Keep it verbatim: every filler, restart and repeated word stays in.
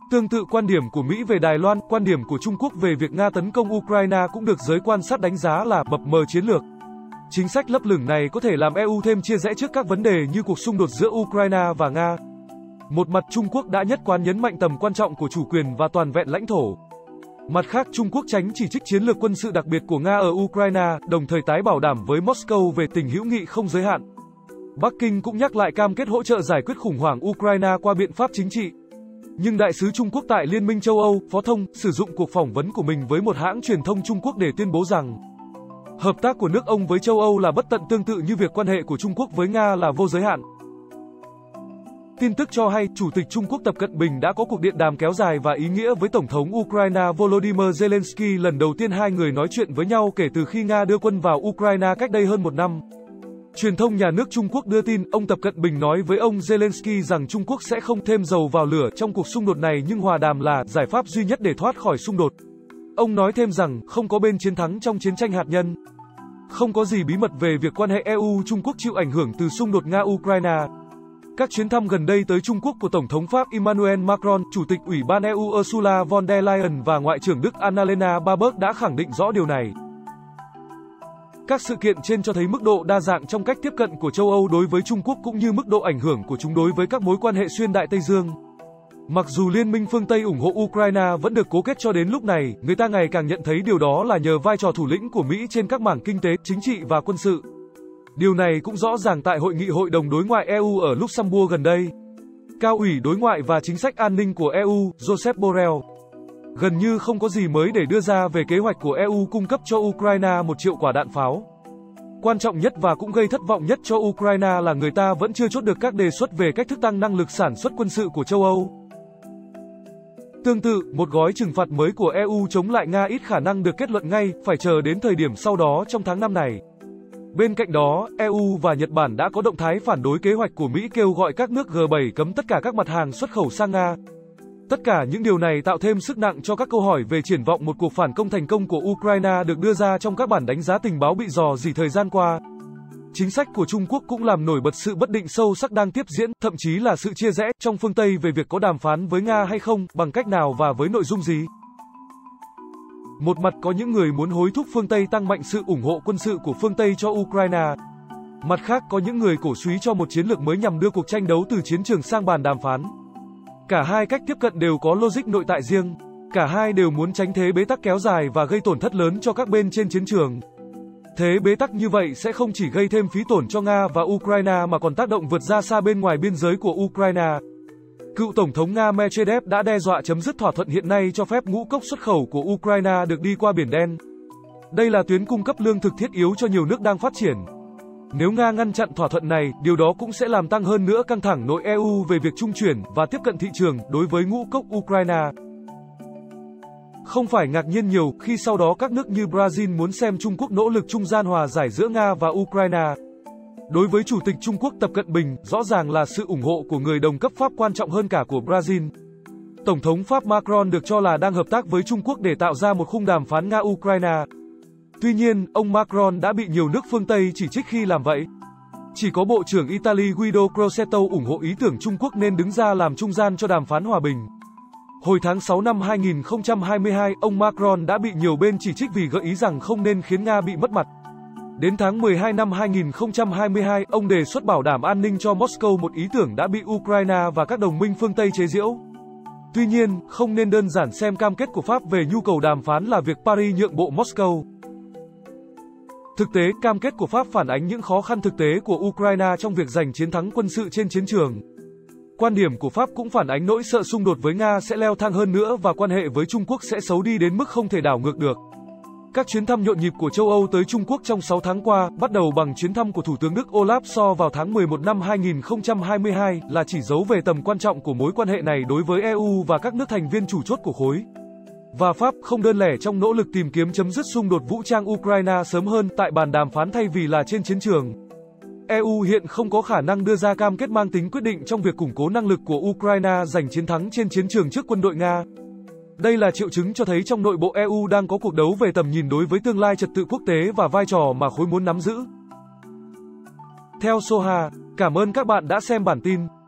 Tương tự quan điểm của Mỹ về Đài Loan, quan điểm của Trung Quốc về việc Nga tấn công Ukraine cũng được giới quan sát đánh giá là mập mờ chiến lược. Chính sách lấp lửng này có thể làm e u thêm chia rẽ trước các vấn đề như cuộc xung đột giữa Ukraine và Nga. Một mặt Trung Quốc đã nhất quán nhấn mạnh tầm quan trọng của chủ quyền và toàn vẹn lãnh thổ. Mặt khác Trung Quốc tránh chỉ trích chiến lược quân sự đặc biệt của Nga ở Ukraine, đồng thời tái bảo đảm với Moscow về tình hữu nghị không giới hạn. Bắc Kinh cũng nhắc lại cam kết hỗ trợ giải quyết khủng hoảng Ukraine qua biện pháp chính trị. Nhưng đại sứ Trung Quốc tại Liên minh châu Âu, Phó Thông, sử dụng cuộc phỏng vấn của mình với một hãng truyền thông Trung Quốc để tuyên bố rằng hợp tác của nước ông với châu Âu là bất tận, tương tự như việc quan hệ của Trung Quốc với Nga là vô giới hạn. Tin tức cho hay, Chủ tịch Trung Quốc Tập Cận Bình đã có cuộc điện đàm kéo dài và ý nghĩa với Tổng thống Ukraine Volodymyr Zelensky, lần đầu tiên hai người nói chuyện với nhau kể từ khi Nga đưa quân vào Ukraine cách đây hơn một năm. Truyền thông nhà nước Trung Quốc đưa tin, ông Tập Cận Bình nói với ông Zelensky rằng Trung Quốc sẽ không thêm dầu vào lửa trong cuộc xung đột này, nhưng hòa đàm là giải pháp duy nhất để thoát khỏi xung đột. Ông nói thêm rằng, không có bên chiến thắng trong chiến tranh hạt nhân. Không có gì bí mật về việc quan hệ e u-Trung Quốc chịu ảnh hưởng từ xung đột Nga-Ukraine. Các chuyến thăm gần đây tới Trung Quốc của Tổng thống Pháp Emmanuel Macron, Chủ tịch Ủy ban e u Ursula von der Leyen và Ngoại trưởng Đức Annalena Baerbock đã khẳng định rõ điều này. Các sự kiện trên cho thấy mức độ đa dạng trong cách tiếp cận của châu Âu đối với Trung Quốc cũng như mức độ ảnh hưởng của chúng đối với các mối quan hệ xuyên Đại Tây Dương. Mặc dù Liên minh phương Tây ủng hộ Ukraine vẫn được cố kết cho đến lúc này, người ta ngày càng nhận thấy điều đó là nhờ vai trò thủ lĩnh của Mỹ trên các mảng kinh tế, chính trị và quân sự. Điều này cũng rõ ràng tại Hội nghị Hội đồng Đối ngoại e u ở Luxembourg gần đây. Cao ủy Đối ngoại và Chính sách An ninh của e u, Josep Borrell, gần như không có gì mới để đưa ra về kế hoạch của e u cung cấp cho Ukraine một triệu quả đạn pháo. Quan trọng nhất và cũng gây thất vọng nhất cho Ukraine là người ta vẫn chưa chốt được các đề xuất về cách thức tăng năng lực sản xuất quân sự của châu Âu. Tương tự, một gói trừng phạt mới của e u chống lại Nga ít khả năng được kết luận ngay, phải chờ đến thời điểm sau đó trong tháng năm này. Bên cạnh đó, e u và Nhật Bản đã có động thái phản đối kế hoạch của Mỹ kêu gọi các nước G bảy cấm tất cả các mặt hàng xuất khẩu sang Nga. Tất cả những điều này tạo thêm sức nặng cho các câu hỏi về triển vọng một cuộc phản công thành công của Ukraine được đưa ra trong các bản đánh giá tình báo bị rò rỉ thời gian qua. Chính sách của Trung Quốc cũng làm nổi bật sự bất định sâu sắc đang tiếp diễn, thậm chí là sự chia rẽ trong phương Tây về việc có đàm phán với Nga hay không, bằng cách nào và với nội dung gì. Một mặt có những người muốn hối thúc phương Tây tăng mạnh sự ủng hộ quân sự của phương Tây cho Ukraine. Mặt khác có những người cổ súy cho một chiến lược mới nhằm đưa cuộc tranh đấu từ chiến trường sang bàn đàm phán. Cả hai cách tiếp cận đều có logic nội tại riêng. Cả hai đều muốn tránh thế bế tắc kéo dài và gây tổn thất lớn cho các bên trên chiến trường. Thế bế tắc như vậy sẽ không chỉ gây thêm phí tổn cho Nga và Ukraine mà còn tác động vượt ra xa bên ngoài biên giới của Ukraine. Cựu Tổng thống Nga Medvedev đã đe dọa chấm dứt thỏa thuận hiện nay cho phép ngũ cốc xuất khẩu của Ukraine được đi qua Biển Đen. Đây là tuyến cung cấp lương thực thiết yếu cho nhiều nước đang phát triển. Nếu Nga ngăn chặn thỏa thuận này, điều đó cũng sẽ làm tăng hơn nữa căng thẳng nội e u về việc trung chuyển và tiếp cận thị trường đối với ngũ cốc Ukraine. Không phải ngạc nhiên nhiều khi sau đó các nước như Brazil muốn xem Trung Quốc nỗ lực trung gian hòa giải giữa Nga và Ukraine. Đối với Chủ tịch Trung Quốc Tập Cận Bình, rõ ràng là sự ủng hộ của người đồng cấp Pháp quan trọng hơn cả của Brazil. Tổng thống Pháp Macron được cho là đang hợp tác với Trung Quốc để tạo ra một khung đàm phán Nga-Ukraine. Tuy nhiên, ông Macron đã bị nhiều nước phương Tây chỉ trích khi làm vậy. Chỉ có Bộ trưởng Italy Guido Crosetto ủng hộ ý tưởng Trung Quốc nên đứng ra làm trung gian cho đàm phán hòa bình. Hồi tháng sáu năm hai nghìn không trăm hai mươi hai, ông Macron đã bị nhiều bên chỉ trích vì gợi ý rằng không nên khiến Nga bị mất mặt. Đến tháng mười hai năm hai nghìn không trăm hai mươi hai, ông đề xuất bảo đảm an ninh cho Moscow, một ý tưởng đã bị Ukraine và các đồng minh phương Tây chế giễu. Tuy nhiên, không nên đơn giản xem cam kết của Pháp về nhu cầu đàm phán là việc Paris nhượng bộ Moscow. Thực tế, cam kết của Pháp phản ánh những khó khăn thực tế của Ukraine trong việc giành chiến thắng quân sự trên chiến trường. Quan điểm của Pháp cũng phản ánh nỗi sợ xung đột với Nga sẽ leo thang hơn nữa và quan hệ với Trung Quốc sẽ xấu đi đến mức không thể đảo ngược được. Các chuyến thăm nhộn nhịp của châu Âu tới Trung Quốc trong sáu tháng qua, bắt đầu bằng chuyến thăm của Thủ tướng Đức Olaf Scholz vào tháng mười một năm hai nghìn không trăm hai mươi hai, là chỉ dấu về tầm quan trọng của mối quan hệ này đối với e u và các nước thành viên chủ chốt của khối. Và Pháp không đơn lẻ trong nỗ lực tìm kiếm chấm dứt xung đột vũ trang Ukraine sớm hơn tại bàn đàm phán thay vì là trên chiến trường. e u hiện không có khả năng đưa ra cam kết mang tính quyết định trong việc củng cố năng lực của Ukraine giành chiến thắng trên chiến trường trước quân đội Nga. Đây là triệu chứng cho thấy trong nội bộ e u đang có cuộc đấu về tầm nhìn đối với tương lai trật tự quốc tế và vai trò mà khối muốn nắm giữ. Theo Soha, cảm ơn các bạn đã xem bản tin.